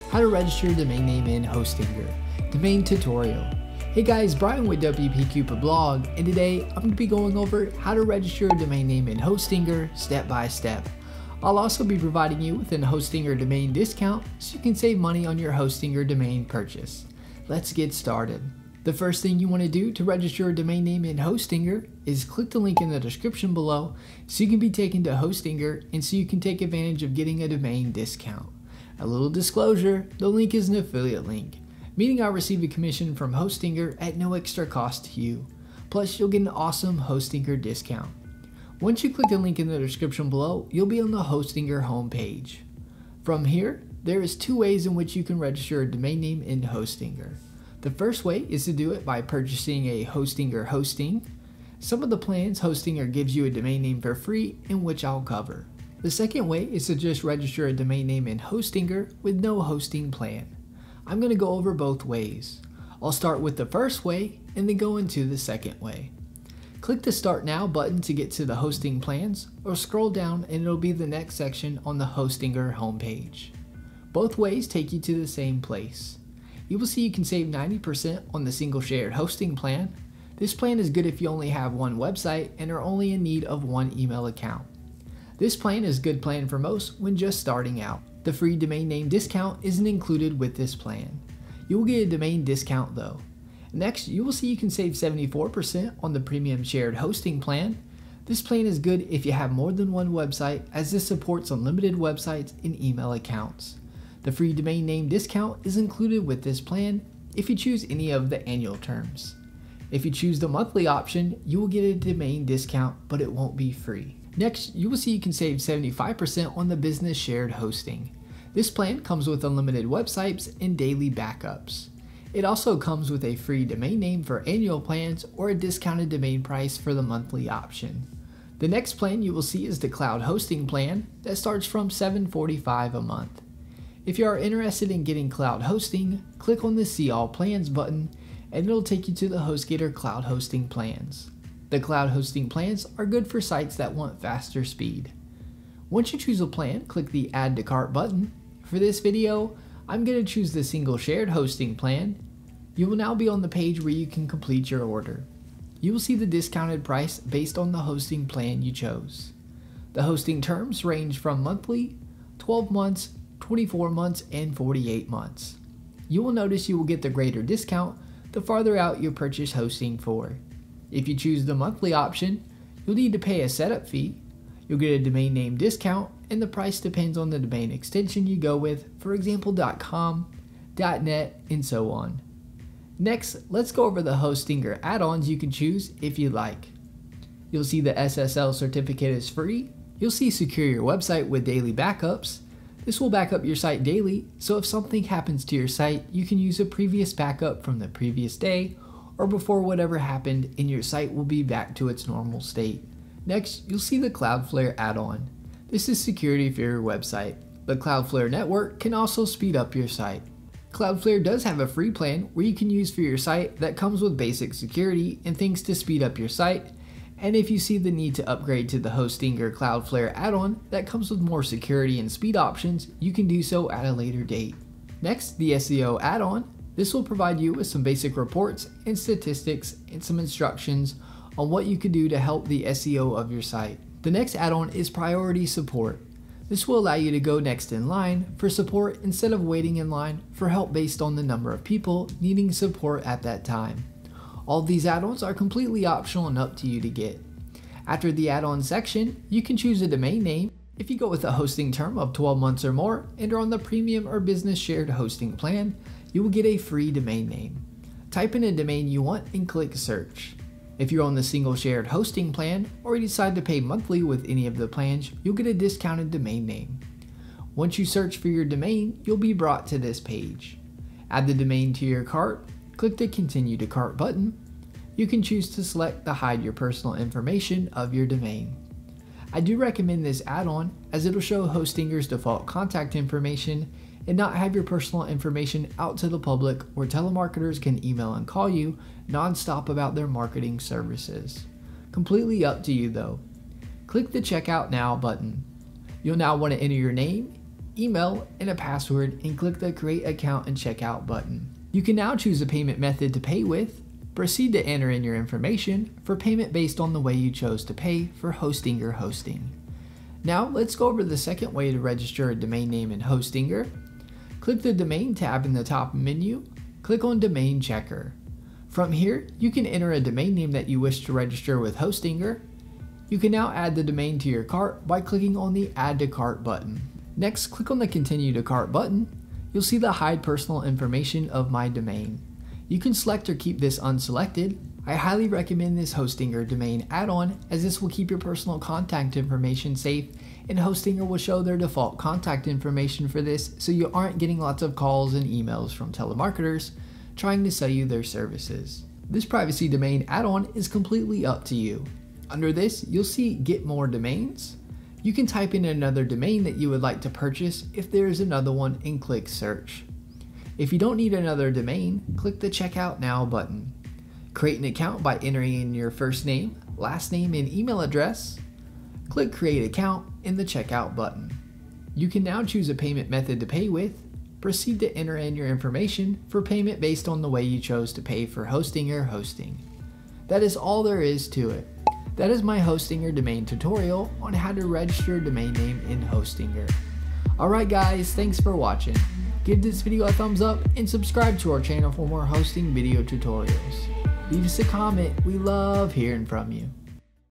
how to register your domain name in Hostinger, domain tutorial. Hey guys, Brian with WP Cupid blog, and today I'm going to be going over how to register your domain name in Hostinger step by step. I'll also be providing you with a Hostinger domain discount so you can save money on your Hostinger domain purchase. Let's get started. The first thing you want to do to register your domain name in Hostinger is click the link in the description below so you can be taken to Hostinger and so you can take advantage of getting a domain discount. A little disclosure, the link is an affiliate link, meaning I'll receive a commission from Hostinger at no extra cost to you. Plus, you'll get an awesome Hostinger discount. Once you click the link in the description below, you'll be on the Hostinger homepage. From here, there is two ways in which you can register a domain name in Hostinger. The first way is to do it by purchasing a Hostinger hosting. Some of the plans Hostinger gives you a domain name for free, in which I'll cover. The second way is to just register a domain name in Hostinger with no hosting plan. I'm going to go over both ways. I'll start with the first way and then go into the second way. Click the Start Now button to get to the hosting plans, or scroll down and it'll be the next section on the Hostinger homepage. Both ways take you to the same place. You will see you can save 90% on the single shared hosting plan. This plan is good if you only have one website and are only in need of one email account. This plan is a good plan for most when just starting out. The free domain name discount isn't included with this plan. You will get a domain discount though. Next, you will see you can save 74% on the premium shared hosting plan. This plan is good if you have more than one website, as this supports unlimited websites and email accounts. The free domain name discount is included with this plan if you choose any of the annual terms. If you choose the monthly option, you will get a domain discount, but it won't be free. Next, you will see you can save 75% on the business shared hosting. This plan comes with unlimited websites and daily backups. It also comes with a free domain name for annual plans or a discounted domain price for the monthly option. The next plan you will see is the cloud hosting plan that starts from $7.45 a month. If you are interested in getting cloud hosting, click on the See All Plans button and it'll take you to the HostGator cloud hosting plans. The cloud hosting plans are good for sites that want faster speed. Once you choose a plan, click the Add to Cart button. For this video, I'm going to choose the single shared hosting plan. You will now be on the page where you can complete your order. You will see the discounted price based on the hosting plan you chose. The hosting terms range from monthly, 12 months, 24 months, and 48 months. You will notice you will get the greater discount the farther out you purchase hosting for. If you choose the monthly option, you'll need to pay a setup fee. You'll get a domain name discount, and the price depends on the domain extension you go with, for example .com, .net, and so on. Next, let's go over the Hostinger add-ons you can choose if you like. You'll see the SSL certificate is free. You'll see Secure Your Website with daily backups. This will back up your site daily, so if something happens to your site, you can use a previous backup from the previous day or before whatever happened, and your site will be back to its normal state. Next, you'll see the Cloudflare add-on. This is security for your website. The Cloudflare network can also speed up your site. Cloudflare does have a free plan where you can use for your site that comes with basic security and things to speed up your site. And if you see the need to upgrade to the Hostinger Cloudflare add-on that comes with more security and speed options, you can do so at a later date. Next, the SEO add-on. This will provide you with some basic reports and statistics and some instructions on what you could do to help the SEO of your site. The next add-on is Priority Support. This will allow you to go next in line for support instead of waiting in line for help based on the number of people needing support at that time. All of these add-ons are completely optional and up to you to get. After the add-on section, you can choose a domain name. If you go with a hosting term of 12 months or more and are on the premium or business shared hosting plan, you will get a free domain name. Type in a domain you want and click search. If you're on the single shared hosting plan or you decide to pay monthly with any of the plans, you'll get a discounted domain name. Once you search for your domain, you'll be brought to this page. Add the domain to your cart, click the Continue to Cart button. You can choose to select the Hide Your Personal Information of your domain. I do recommend this add-on as it'll show Hostinger's default contact information and not have your personal information out to the public where telemarketers can email and call you non-stop about their marketing services. Completely up to you though. Click the Checkout Now button. You'll now want to enter your name, email, and a password and click the Create Account and Checkout button. You can now choose a payment method to pay with, proceed to enter in your information for payment based on the way you chose to pay for Hostinger hosting. Now let's go over the second way to register a domain name in Hostinger. Click the Domain tab in the top menu, click on Domain Checker. From here, you can enter a domain name that you wish to register with Hostinger. You can now add the domain to your cart by clicking on the Add to Cart button. Next, click on the Continue to Cart button. You'll see the Hide Personal Information of my domain. You can select or keep this unselected. I highly recommend this Hostinger domain add-on, as this will keep your personal contact information safe, and Hostinger will show their default contact information for this, so you aren't getting lots of calls and emails from telemarketers trying to sell you their services. This privacy domain add-on is completely up to you. Under this, you'll see Get More Domains. You can type in another domain that you would like to purchase if there is another one and click Search. If you don't need another domain, click the Checkout Now button. Create an account by entering in your first name, last name, and email address. Click Create Account in the Checkout button. You can now choose a payment method to pay with. Proceed to enter in your information for payment based on the way you chose to pay for Hostinger hosting. That is all there is to it. That is my Hostinger domain tutorial on how to register a domain name in Hostinger. Alright guys, thanks for watching. Give this video a thumbs up and subscribe to our channel for more hosting video tutorials. Leave us a comment, we love hearing from you.